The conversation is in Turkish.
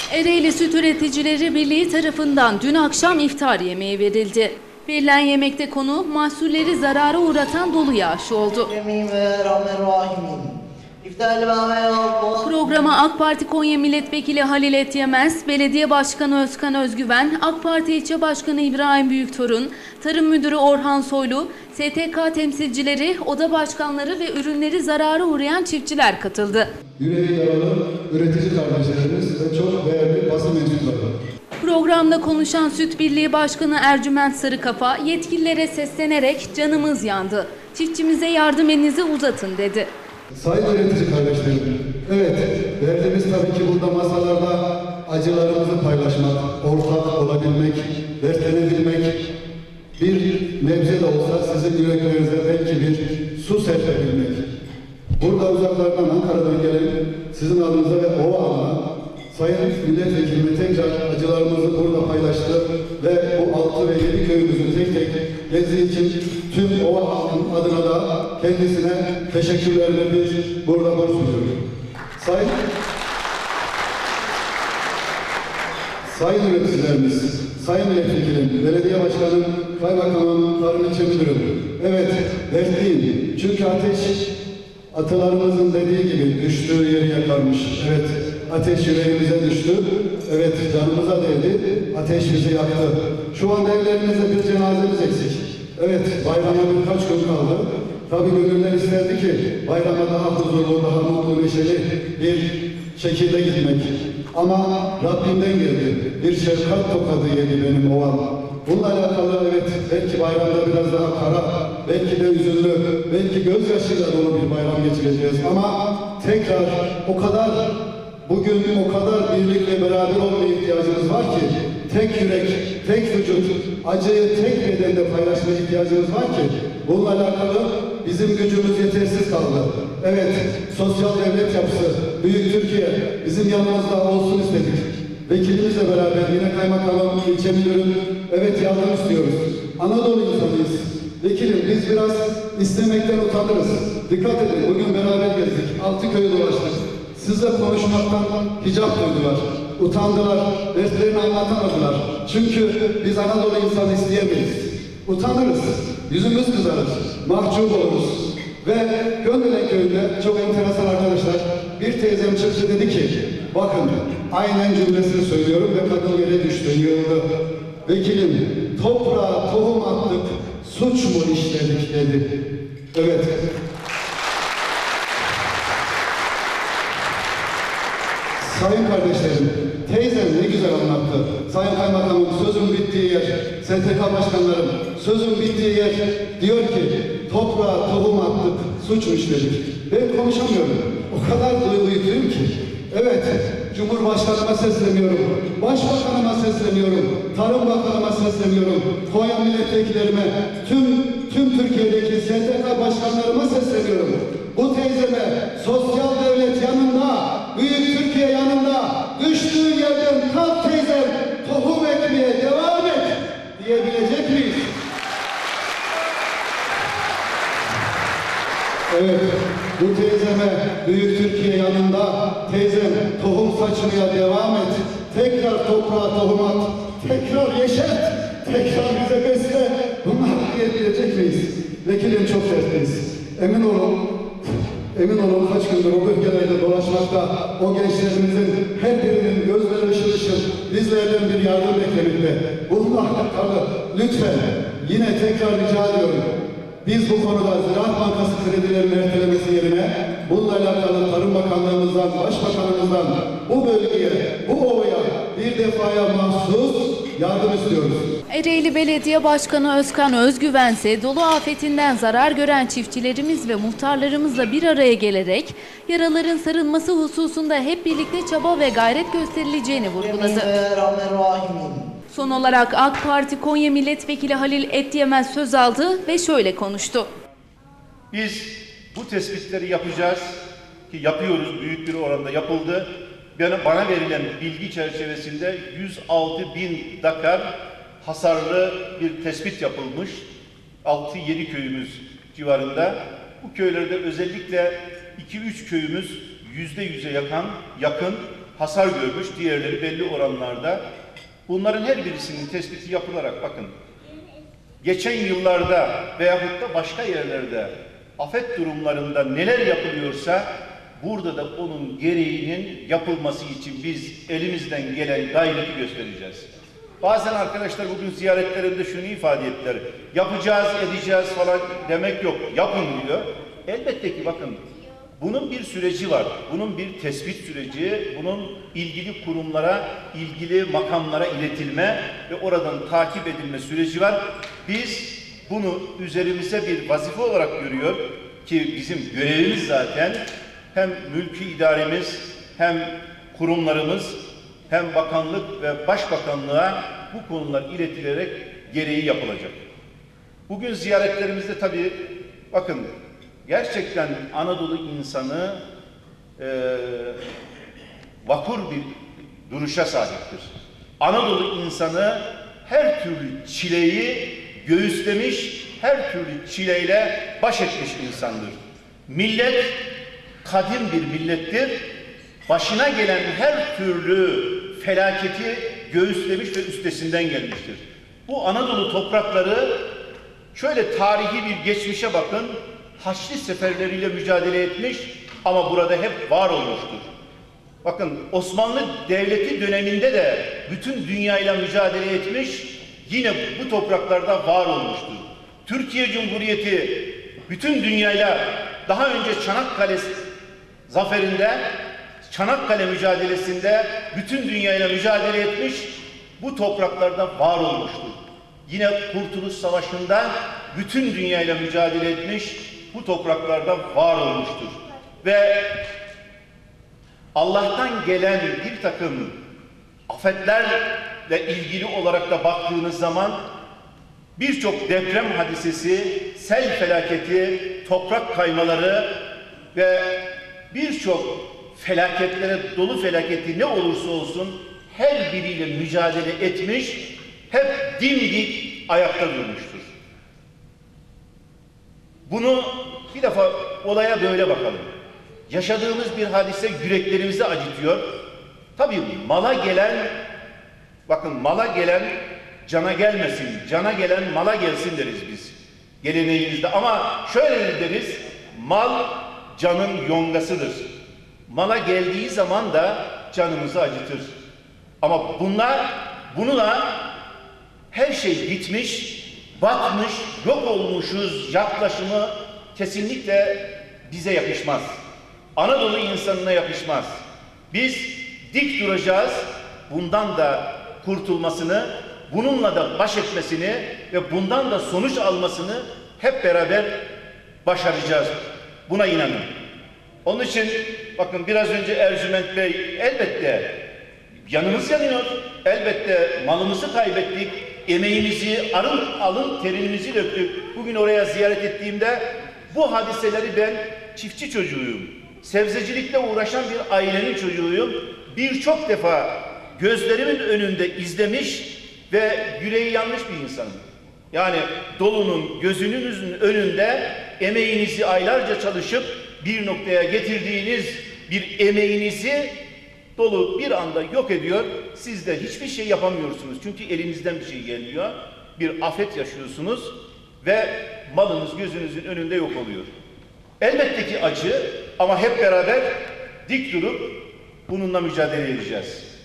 Ereğli Süt Üreticileri Birliği tarafından dün akşam iftar yemeği verildi. Verilen yemekte konu mahsulleri zarara uğratan dolu yağışı oldu. Programa AK Parti Konya Milletvekili Halil Etyemez, Belediye Başkanı Özkan Özgüven, AK Parti İlçe Başkanı İbrahim Büyüktorun, Tarım Müdürü Orhan Soylu, STK temsilcileri, oda başkanları ve ürünleri zarara uğrayan çiftçiler katıldı. Yüreği yaralı üretici kardeşlerimiz ve çok değerli basın mensupları. Programda konuşan Süt Birliği Başkanı Ercüment Sarıkafa yetkililere seslenerek canımız yandı, çiftçimize yardım elinizi uzatın dedi. Sayın üretici kardeşlerim, evet derdimiz tabii ki burada masalarda acılarımızı paylaşmak, ortak olabilmek, dertlenebilmek, bir nebze de olsa sizin yüreklerinize belki bir su serpebilmek. Burada uzaklardan Ankara'dan gelen sizin adınıza ve o adına Sayın Milletvekilime tekrar acılarımızı burada paylaştı ve bu 6 ve 7 köyümüzün tek tek gezdiği için tüm ova halkının adına da kendisine teşekkürlerimi biz burada borç duyuyorum. Sayın üreticilerimiz, Sayın Milletvekilim, Belediye Başkanım, Kaymakamım, Tarım İlçe Müdürüm. Evet, dertliyim. Çünkü ateş atalarımızın dediği gibi düştüğü yeri yakarmış. Evet, ateş yüreğimize düştü. Evet, canımıza değdi. Ateş bizi yaktı. Şu anda evlerimizde bir cenazemiz eksik. Evet, bayrama birkaç gün kaldı. Tabii gönüller isterdi ki bayrama daha huzurlu, daha mutlu, neşeli bir şekilde gitmek. Ama Rabbimden geldi. Bir şefkat tokadı yedi benim ovam. Bununla alakalı evet belki bayramda biraz daha kara, belki de üzünlü, belki gözyaşıyla dolu bir bayram geçireceğiz. Ama tekrar bugün o kadar birlikle beraber olmaya ihtiyacımız var ki, tek yürek, tek vücut, acıyı tek bedende paylaşmaya ihtiyacımız var ki, bununla alakalı bizim gücümüz yetersiz kaldı. Evet, sosyal devlet yapısı, büyük Türkiye bizim yanımızda olsun istedik. Vekilimizle beraber yine kaymakamım, ilçe müdürüm, evet yardım istiyoruz. Anadolu insanıyız. Vekilim biz biraz istemekten utanırız. Dikkat edin, bugün beraber gezdik, 6 köyü dolaştık. Sizle konuşmaktan hicap duydular, utandılar, dertlerini anlatamadılar. Çünkü biz Anadolu insanı isteyemeyiz. Utanırız, yüzümüz kızarır, mahcup oluruz. Ve Göndelen köyünde çok enteresan arkadaşlar, bir teyzem çıktı dedi ki, bakın aynen cümlesini söylüyorum ve kadın yere düştü, yığıldı. Vekilim, toprağa tohum attık, suç mu işledik dedi. Evet. Sayın kardeşlerim, teyzem ne güzel anlattı. Sayın Kaymakamım sözün bittiği yer, STK başkanlarım sözün bittiği yer diyor ki toprağa tohum attık, suç mu işledik? Ben konuşamıyorum. O kadar duyguluyum ki. Evet, Cumhurbaşkanıma sesleniyorum, Başbakanıma sesleniyorum, Tarım Bakanıma sesleniyorum, Konya milletvekillerime, tüm Türkiye'deki STK başkanlarıma sesleniyorum. Bu teyzeme sosyal devlet yanında, büyük Türkiye yanında, düştüğü yerden kalk teyzem, tohum ekmeye devam et diyebilecek miyiz? Evet, bu teyzeme büyük Türkiye yanında, teyzem tohum saçmaya devam et, tekrar toprağa tohum at, tekrar yeşert, tekrar bize besle, bunları diyebilecek miyiz? Vekilim çok dertliyiz. Emin olun kaç gündür o bölgelerde dolaşmakta, o gençlerimizin her birinin gözleri ışıl ışıl, bizlerden bir yardım beklemekte. Bununla alakalı lütfen yine tekrar rica ediyorum. Biz bu konuda Ziraat Bankası kredilerinin ertelemesi yerine bununla alakalı Tarım Bakanlığımızdan, Başbakanımızdan bu bölgeye, bu ovaya bir defaya mahsus yardım istiyoruz. Ereğli Belediye Başkanı Özkan Özgüven ise dolu afetinden zarar gören çiftçilerimiz ve muhtarlarımızla bir araya gelerek yaraların sarılması hususunda hep birlikte çaba ve gayret gösterileceğini vurguladı. Son olarak AK Parti Konya Milletvekili Halil Etyemez söz aldı ve şöyle konuştu. Biz bu tespitleri yapacağız ki yapıyoruz, büyük bir oranda yapıldı. Bana verilen bilgi çerçevesinde 106.000 dekar hasarlı bir tespit yapılmış. 6-7 köyümüz civarında. Bu köylerde özellikle 2-3 köyümüz %100'e yakın hasar görmüş, diğerleri belli oranlarda. Bunların her birisinin tespiti yapılarak bakın, geçen yıllarda veyahut da başka yerlerde afet durumlarında neler yapılıyorsa burada da onun gereğinin yapılması için biz elimizden gelen gayreti göstereceğiz. Bazen arkadaşlar bugün ziyaretlerinde şunu ifade ettiler. Yapacağız, edeceğiz falan demek yok. Yapın diyor. Elbette ki bakın bunun bir süreci var. Bunun bir tespit süreci, bunun ilgili kurumlara, ilgili makamlara iletilme ve oradan takip edilme süreci var. Biz bunu üzerimize bir vazife olarak görüyor ki bizim görevimiz zaten hem mülki idaremiz hem kurumlarımız hem bakanlık ve başbakanlığa bu konular iletilerek gereği yapılacak. Bugün ziyaretlerimizde tabii bakın gerçekten Anadolu insanı vakur bir duruşa sahiptir. Anadolu insanı her türlü çileyi göğüslemiş, her türlü çileyle baş etmiş insandır. Millet kadim bir millettir. Başına gelen her türlü felaketi göğüslemiş ve üstesinden gelmiştir. Bu Anadolu toprakları şöyle tarihi bir geçmişe bakın, Haçlı seferleriyle mücadele etmiş ama burada hep var olmuştur. Bakın Osmanlı Devleti döneminde de bütün dünyayla mücadele etmiş, yine bu topraklarda var olmuştur. Türkiye Cumhuriyeti bütün dünyayla daha önce Çanakkale zaferinde, Çanakkale mücadelesinde bütün dünyayla mücadele etmiş, bu topraklarda var olmuştur. Yine Kurtuluş Savaşı'nda bütün dünyayla mücadele etmiş, bu topraklarda var olmuştur. Ve Allah'tan gelen bir takım afetlerle ilgili olarak da baktığınız zaman birçok deprem hadisesi, sel felaketi, toprak kaymaları ve birçok felaketlere, dolu felaketi ne olursa olsun her biriyle mücadele etmiş, hep dimdik ayakta durmuştur. Bunu bir defa olaya böyle bakalım. Yaşadığımız bir hadise yüreklerimizi acıtıyor. Tabii mala gelen, bakın mala gelen cana gelmesin, cana gelen mala gelsin deriz biz geleneğimizde. Ama şöyle deriz, mal canın yongasıdır. Mala geldiği zaman da canımızı acıtır. Ama bununla her şey bitmiş, batmış, yok olmuşuz yaklaşımı kesinlikle bize yakışmaz. Anadolu insanına yakışmaz. Biz dik duracağız, bundan da kurtulmasını, bununla da baş etmesini ve bundan da sonuç almasını hep beraber başaracağız. Buna inanın. Onun için bakın biraz önce Ercüment Bey elbette yanımız yanıyor. Elbette malımızı kaybettik. Emeğimizi, alın terimizi döktük. Bugün oraya ziyaret ettiğimde bu hadiseleri ben çiftçi çocuğuyum. Sebzecilikle uğraşan bir ailenin çocuğuyum. Birçok defa gözlerimin önünde izlemiş ve yüreği yanmış bir insanım. Yani dolunun gözünüzün önünde emeğinizi aylarca çalışıp bir noktaya getirdiğiniz bir emeğinizi dolu bir anda yok ediyor. Siz de hiçbir şey yapamıyorsunuz. Çünkü elinizden bir şey gelmiyor. Bir afet yaşıyorsunuz ve malınız gözünüzün önünde yok oluyor. Elbette ki acı ama hep beraber dik durup bununla mücadele edeceğiz.